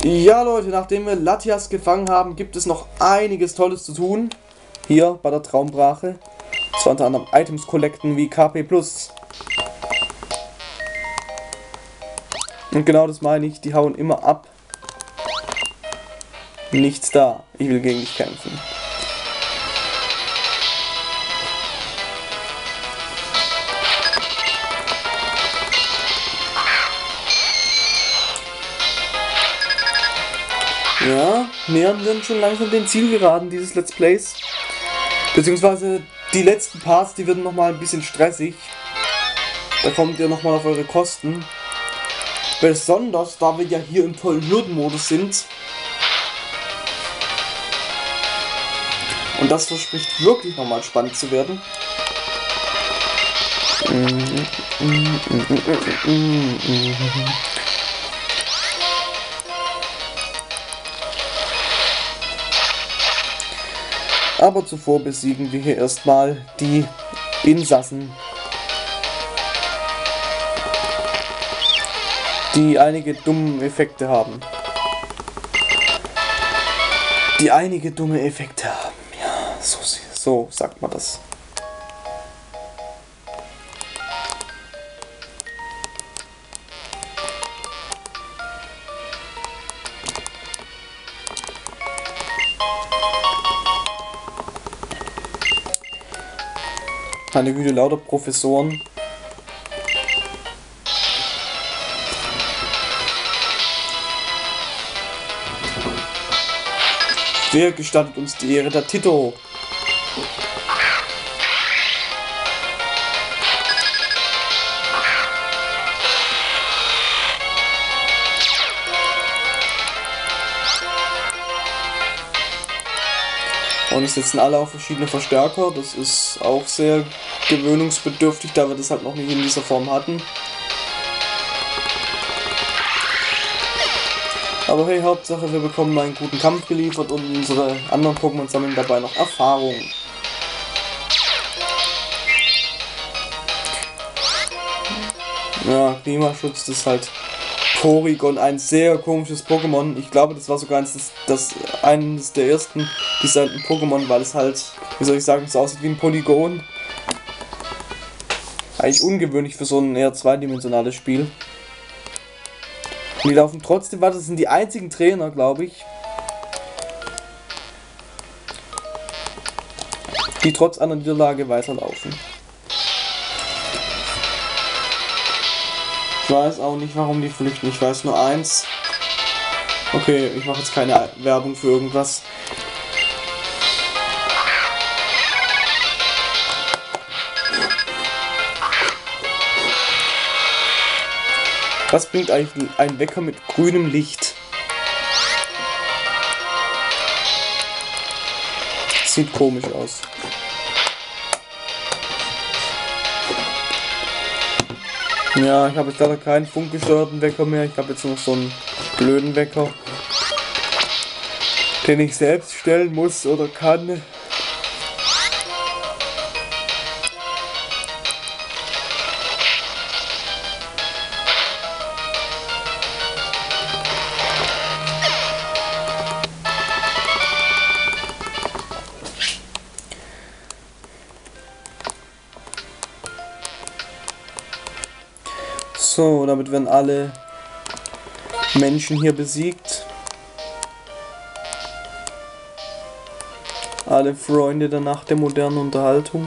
Ja Leute, nachdem wir Latias gefangen haben, gibt es noch einiges Tolles zu tun. Hier bei der Traumbrache. Zwar unter anderem Items collecten wie KP+. Und genau das meine ich, die hauen immer ab. Nichts da. Ich will gegen dich kämpfen. Ja, nähern wir uns schon langsam den Zielgeraden dieses Let's Plays. Beziehungsweise die letzten Parts, die werden nochmal ein bisschen stressig. Da kommt ihr nochmal auf eure Kosten. Besonders, da wir ja hier im tollen Hürdenmodus sind. Und das verspricht wirklich nochmal spannend zu werden. Aber zuvor besiegen wir hier erstmal die Insassen, die einige dumme Effekte haben. Ja, so sagt man das. Meine Güte, lauter Professoren. Wer gestattet uns die Ehre? Der Tito. Und es setzen alle auf verschiedene Verstärker. Das ist auch sehr gewöhnungsbedürftig, da wir das halt noch nicht in dieser Form hatten. Aber hey, Hauptsache wir bekommen einen guten Kampf geliefert und unsere anderen Pokémon sammeln dabei noch Erfahrung. Ja, Klimaschutz ist halt Porygon, ein sehr komisches Pokémon. Ich glaube, das war sogar eines der ersten designten Pokémon, weil es halt, wie soll ich sagen, so aussieht wie ein Polygon. Eigentlich ungewöhnlich für so ein eher zweidimensionales Spiel. Und die laufen trotzdem weiter, das sind die einzigen Trainer, glaube ich, die trotz einer Niederlage weiterlaufen. Ich weiß auch nicht, warum die flüchten. Ich weiß nur eins. Okay, ich mache jetzt keine Werbung für irgendwas. Was bringt eigentlich ein Wecker mit grünem Licht? Sieht komisch aus. Ja, ich habe jetzt leider keinen funkgesteuerten Wecker mehr. Ich habe jetzt noch so einen blöden Wecker, den ich selbst stellen muss oder kann. So, damit werden alle Menschen hier besiegt. Alle Freunde der Nacht der modernen Unterhaltung.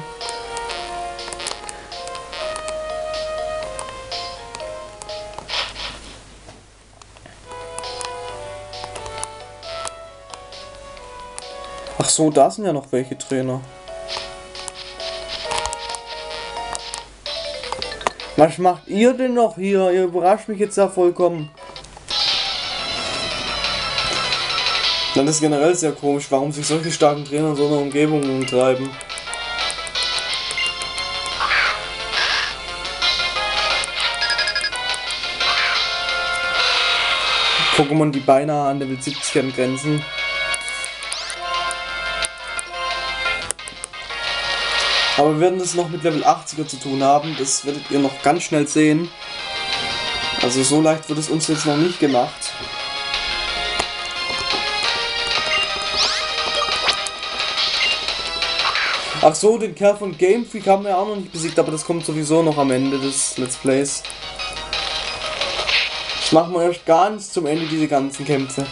Ach so, da sind ja noch welche Trainer. Was macht ihr denn noch hier? Ihr überrascht mich jetzt ja vollkommen. Dann ist generell sehr komisch, warum sich solche starken Trainer in so einer Umgebung umtreiben. Pokémon, die beinahe an Level 70 angrenzen. Aber wir werden es noch mit Level 80er zu tun haben, das werdet ihr noch ganz schnell sehen. Also so leicht wird es uns jetzt noch nicht gemacht. Ach so, den Kerl von Game Freak haben wir auch noch nicht besiegt, aber das kommt sowieso noch am Ende des Let's Plays. Das machen wir erst ganz zum Ende, diese ganzen Kämpfe.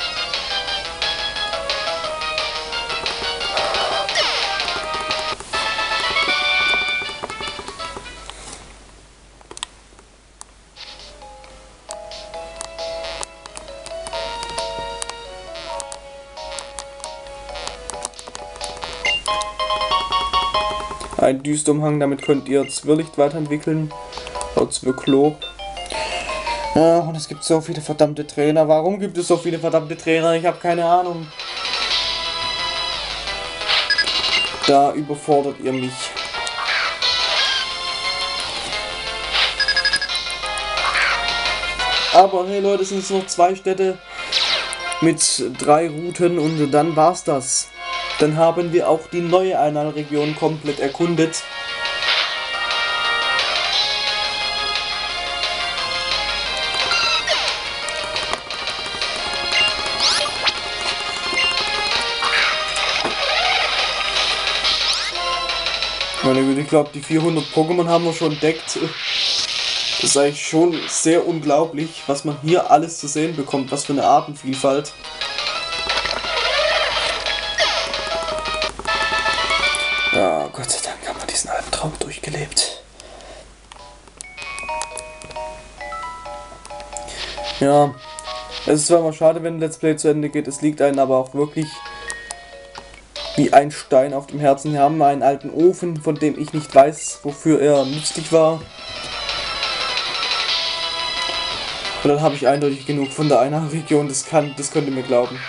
Ein Düsterumhang, damit könnt ihr Zwirrlicht weiterentwickeln. Oder Zwirklob. Ja, und es gibt so viele verdammte Trainer. Warum gibt es so viele verdammte Trainer? Ich habe keine Ahnung. Da überfordert ihr mich. Aber hey Leute, es sind jetzt noch 2 Städte mit 3 Routen und dann war's das. Dann haben wir auch die neue Einheilregion komplett erkundet. Meine Güte, ich glaube, die 400 Pokémon haben wir schon entdeckt. Das ist eigentlich schon sehr unglaublich, was man hier alles zu sehen bekommt. Was für eine Artenvielfalt. Ja, Gott sei Dank haben wir diesen Albtraum durchgelebt. Ja, es ist zwar mal schade, wenn ein Let's Play zu Ende geht, es liegt einem aber auch wirklich wie ein Stein auf dem Herzen. Wir haben einen alten Ofen, von dem ich nicht weiß, wofür er nützlich war. Und dann habe ich eindeutig genug von der Einheilregion, das könnt ihr mir glauben.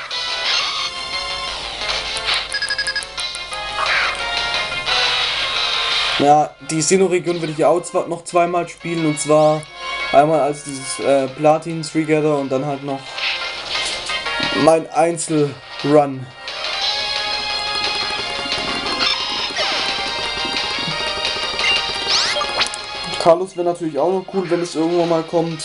Ja, die Sinnoh-Region würde ich auch noch 2-mal spielen, und zwar einmal als dieses Platin Regather und dann halt noch mein Einzelrun. Carlos wäre natürlich auch noch cool, wenn es irgendwann mal kommt.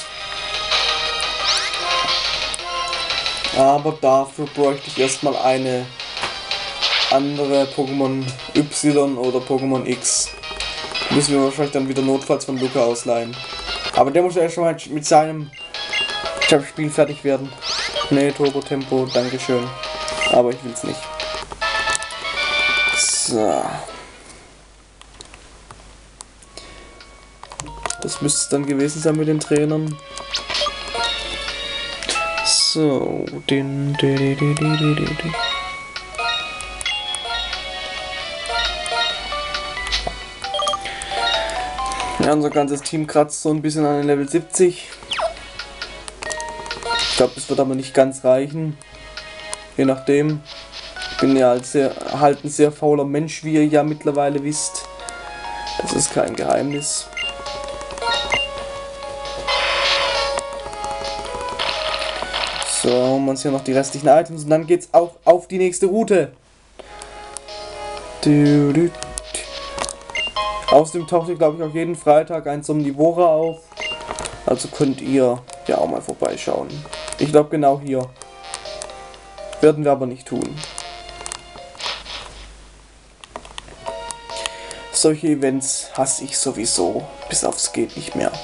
Aber dafür bräuchte ich erstmal eine andere Pokémon Y oder Pokémon X. Müssen wir wahrscheinlich dann wieder notfalls von Luca ausleihen. Aber der muss ja schon mal mit seinem Spiel fertig werden. Nee, Turbo Tempo, dankeschön. Aber ich will's nicht. So. Das müsste es dann gewesen sein mit den Trainern. So, ja, unser ganzes Team kratzt so ein bisschen an den Level 70. Ich glaube, das wird aber nicht ganz reichen. Je nachdem. Ich bin ja halt ein sehr fauler Mensch, wie ihr ja mittlerweile wisst. Das ist kein Geheimnis. So, holen wir uns hier noch die restlichen Items und dann geht's auch auf die nächste Route. Außerdem taucht hier, glaube ich, auch jeden Freitag ein Somnivora auf. Also könnt ihr ja auch mal vorbeischauen. Ich glaube genau hier. Werden wir aber nicht tun. Solche Events hasse ich sowieso. Bis aufs geht nicht mehr.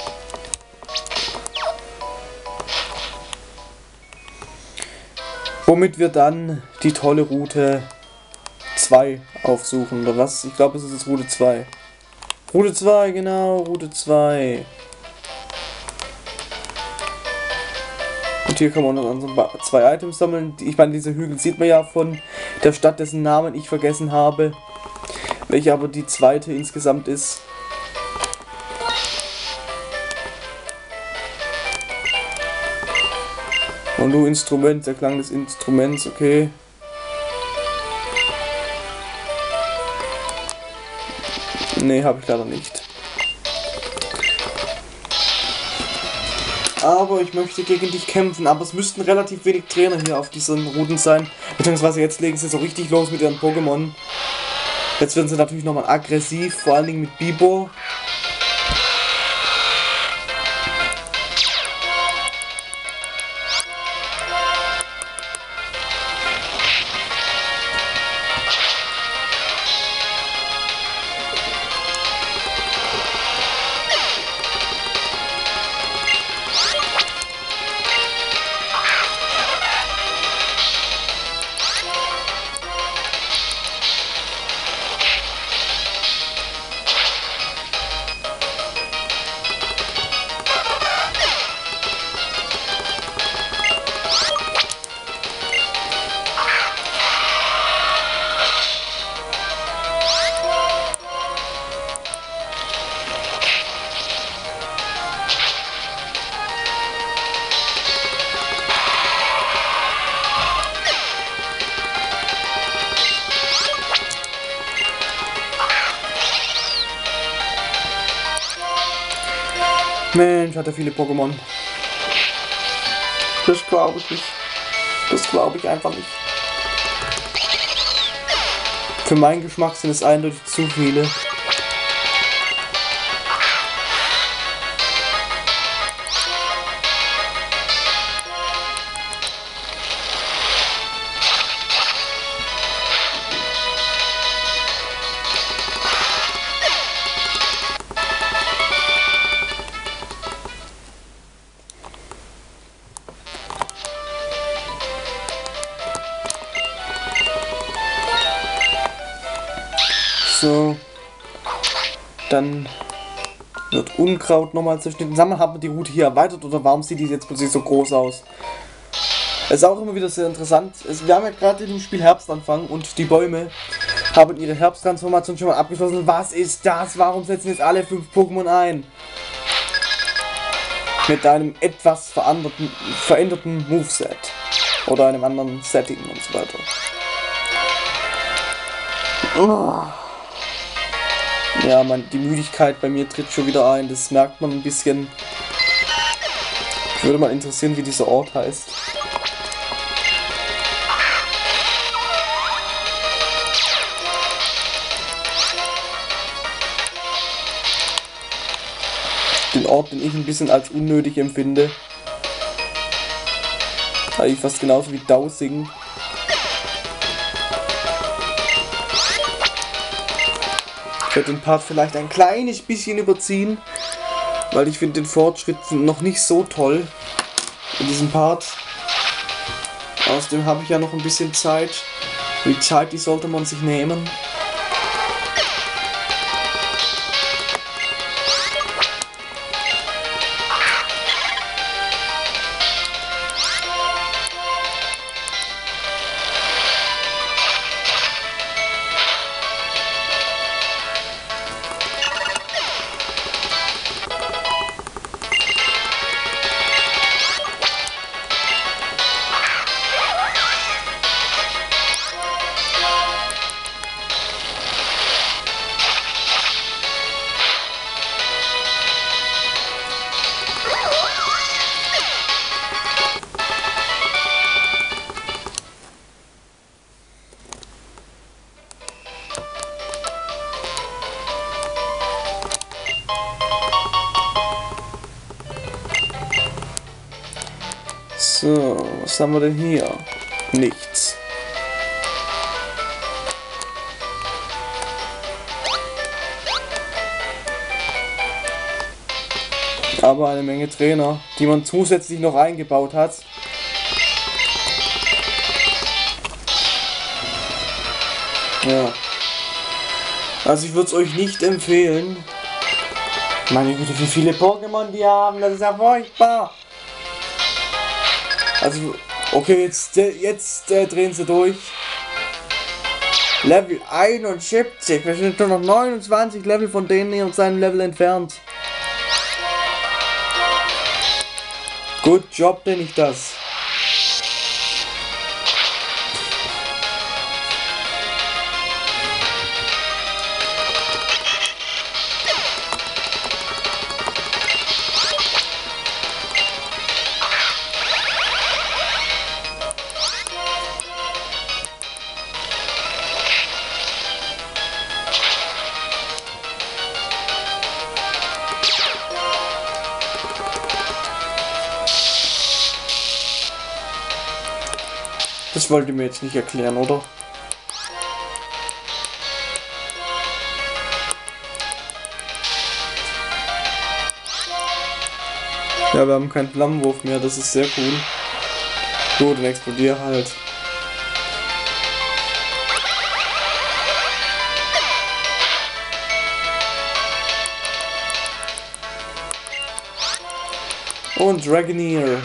Womit wir dann die tolle Route 2 aufsuchen, oder was? Ich glaube, es ist jetzt Route 2. Route 2, genau, Route 2. Und hier kann man noch so 2 Items sammeln. Ich meine, diese Hügel sieht man ja von der Stadt, dessen Namen ich vergessen habe. Welche aber die zweite insgesamt ist. Und du Instrument, der Klang des Instruments, okay. Nee, habe ich leider nicht. Aber ich möchte gegen dich kämpfen, aber es müssten relativ wenig Trainer hier auf diesen Routen sein. Beziehungsweise jetzt legen sie so richtig los mit ihren Pokémon. Jetzt werden sie natürlich nochmal aggressiv, vor allen Dingen mit Bibor. Mensch, hat er viele Pokémon. Das glaube ich nicht. Das glaube ich einfach nicht. Für meinen Geschmack sind es eindeutig zu viele. So, dann wird Unkraut nochmal zerschnitten. Sag mal, haben wir die Route hier erweitert oder warum sieht die jetzt plötzlich so groß aus? Es ist auch immer wieder sehr interessant. Wir haben ja gerade in dem Spiel Herbstanfang und die Bäume haben ihre Herbsttransformation schon mal abgeschlossen. Was ist das? Warum setzen jetzt alle 5 Pokémon ein? Mit einem etwas veränderten Moveset. Oder einem anderen Setting und so weiter. Oh. Ja, die Müdigkeit bei mir tritt schon wieder ein, das merkt man ein bisschen. Ich würde mal interessieren, wie dieser Ort heißt. Den Ort, den ich ein bisschen als unnötig empfinde. Eigentlich fast genauso wie Dowsing. Ich werde den Part vielleicht ein kleines bisschen überziehen, weil ich finde den Fortschritt noch nicht so toll in diesem Part. Außerdem habe ich ja noch ein bisschen Zeit. Die Zeit, die sollte man sich nehmen. So, was haben wir denn hier? Nichts. Aber eine Menge Trainer, die man zusätzlich noch eingebaut hat. Ja. Also ich würde es euch nicht empfehlen. Meine Güte, wie viele Pokémon die haben, das ist ja furchtbar. Also, okay, jetzt drehen sie durch. Level 71. Wir sind schon noch 29 Level von denen hier und seinem Level entfernt. Good Job, nenne ich das. Das wollt ihr mir jetzt nicht erklären, oder? Ja, wir haben keinen Flammenwurf mehr, das ist sehr cool. Gut, dann explodier halt. Und Dragoneer.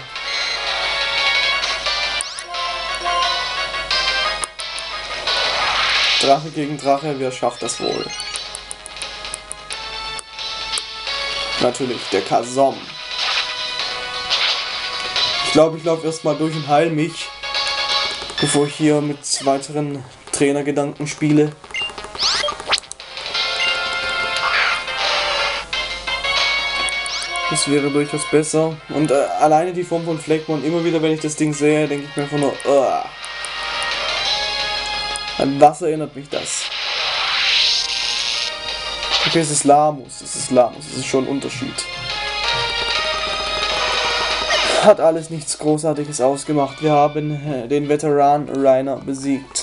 Drache gegen Drache, wer schafft das wohl? Natürlich, der Kasom. Ich glaube, ich laufe erstmal durch und heil mich, bevor ich hier mit weiteren Trainergedanken spiele. Das wäre durchaus besser. Und alleine die Form von Fleckmon, immer wieder, wenn ich das Ding sehe, denke ich mir einfach nur, an was erinnert mich das? Okay, es ist Lamus, es ist schon ein Unterschied. Hat alles nichts Großartiges ausgemacht. Wir haben den Veteran Reiner besiegt.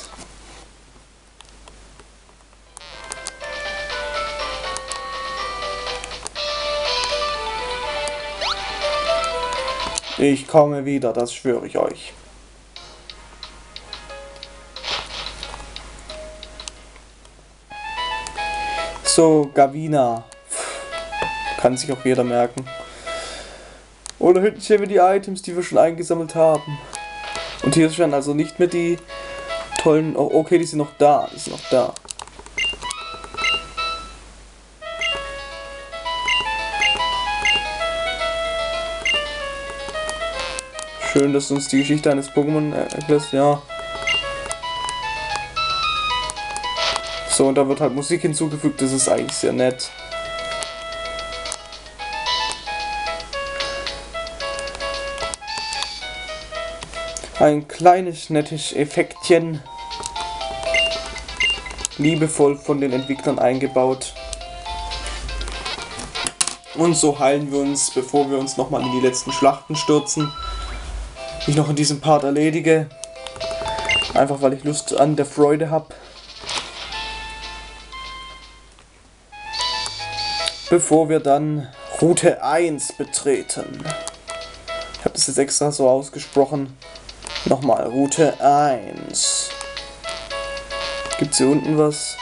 Ich komme wieder, das schwöre ich euch. So, Gavina. Kann sich auch jeder merken. Und da hinten sehen wir die Items, die wir schon eingesammelt haben. Und hier sind also nicht mehr die tollen... Oh, okay, die sind noch da. Schön, dass du uns die Geschichte eines Pokémon erklärst, ja. So, und da wird halt Musik hinzugefügt, das ist eigentlich sehr nett. Ein kleines, nettes Effektchen. Liebevoll von den Entwicklern eingebaut. Und so heilen wir uns, bevor wir uns nochmal in die letzten Schlachten stürzen. Die ich noch in diesem Part erledige. Einfach weil ich Lust an der Freude habe. Bevor wir dann Route 1 betreten. Ich habe das jetzt extra so ausgesprochen. Nochmal, Route 1. Gibt's hier unten was?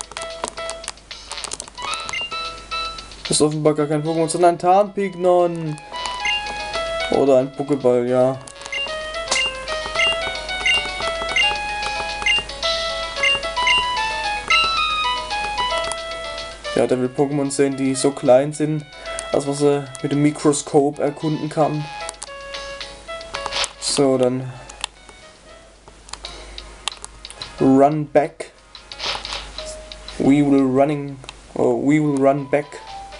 Das ist offenbar gar kein Pokémon, sondern ein Tarnpignon. Oder ein Pokéball, ja. Ja, der will Pokémon sehen, die so klein sind, als was er mit dem Mikroskop erkunden kann. So, dann run back. We will run back.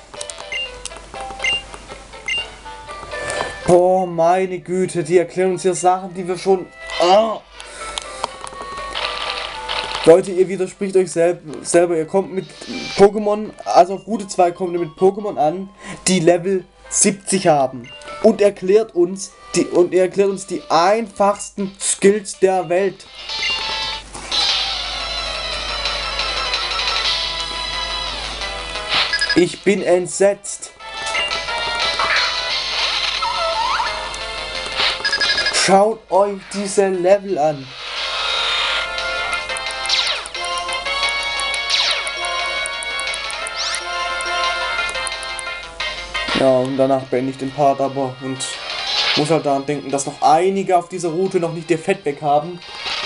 Boah, meine Güte, die erklären uns hier Sachen, die wir schon... Leute, ihr widerspricht euch selber. Ihr kommt mit Pokémon, also auf Route 2 kommt ihr mit Pokémon an, die Level 70 haben. Und erklärt uns die einfachsten Skills der Welt. Ich bin entsetzt. Schaut euch diese Level an. Ja, und danach beende ich den Part aber und muss halt daran denken, dass noch einige auf dieser Route noch nicht ihr Fett weg haben.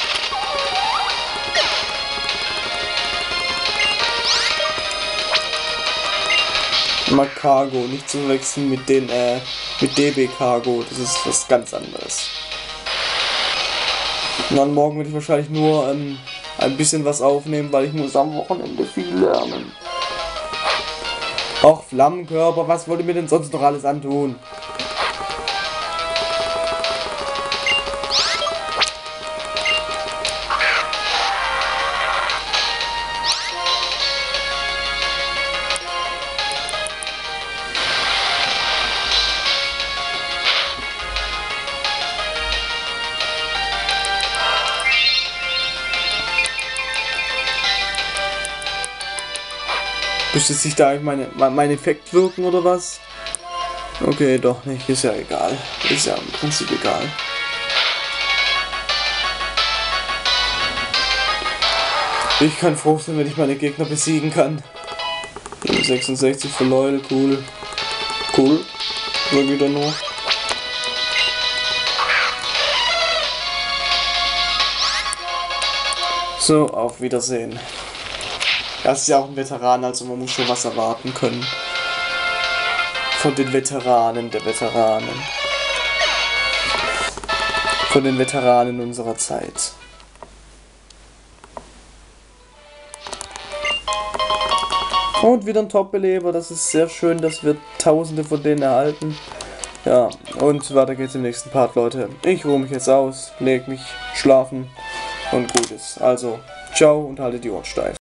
Cargo, nicht zu verwechseln mit den mit DB Cargo, das ist was ganz anderes. Und dann morgen werde ich wahrscheinlich nur ein bisschen was aufnehmen, weil ich muss am Wochenende viel lernen. Och, Flammenkörper, was wollt ihr mir denn sonst noch alles antun? Müsste sich da mein Effekt wirken oder was? Okay, doch nicht. Ist ja egal. Ist ja im Prinzip egal. Ich kann froh sein, wenn ich meine Gegner besiegen kann. 66 für Leute, cool. Cool. Sag wieder nur. So, auf Wiedersehen. Das ist ja auch ein Veteran, also man muss schon was erwarten können. Von den Veteranen der Veteranen. Von den Veteranen unserer Zeit. Und wieder ein Top-Beleber, das ist sehr schön, dass wir tausende von denen erhalten. Ja, und weiter geht's im nächsten Part, Leute. Ich ruhe mich jetzt aus, leg mich schlafen und gut ist. Also, ciao und haltet die Ohren steif.